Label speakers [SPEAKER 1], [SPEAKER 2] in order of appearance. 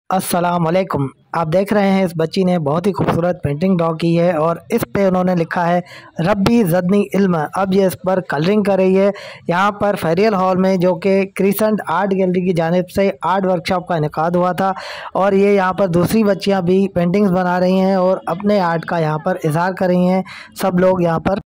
[SPEAKER 1] अस्सलाम वालेकुम। आप देख रहे हैं इस बच्ची ने बहुत ही खूबसूरत पेंटिंग ड्रॉ की है और इस पे उन्होंने लिखा है रब्बी ज़दनी इल्म। अब ये इस पर कलरिंग कर रही है। यहाँ पर फेरियल हॉल में जो कि क्रिसेंट आर्ट गैलरी की जानिब से आर्ट वर्कशॉप का इनेकाद हुआ था और ये यहाँ पर दूसरी बच्चियाँ भी पेंटिंग्स बना रही हैं और अपने आर्ट का यहाँ पर इजहार कर रही हैं। सब लोग यहाँ पर